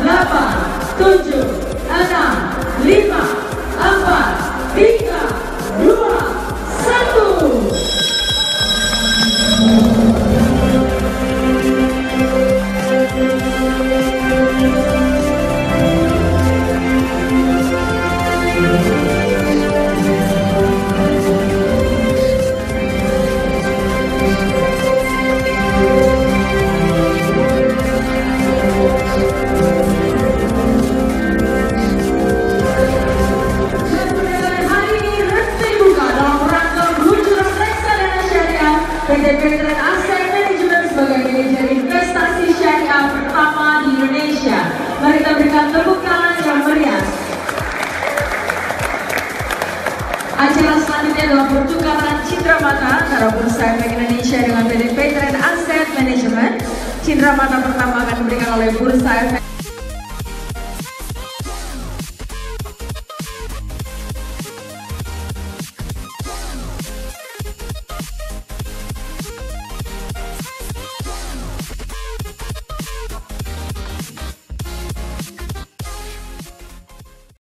7, 6, 5, 4, 3, 2, 1. PT Veteran Asset Management sebagai manajer investasi syariah pertama di Indonesia. Mari kita berikan tepuk tangan yang meriah. Acara selanjutnya adalah pertukaran cindera mata antara Bursa Efek Indonesia dengan PT Veteran Asset Management. Cindera mata pertama akan diberikan oleh Bursa Efek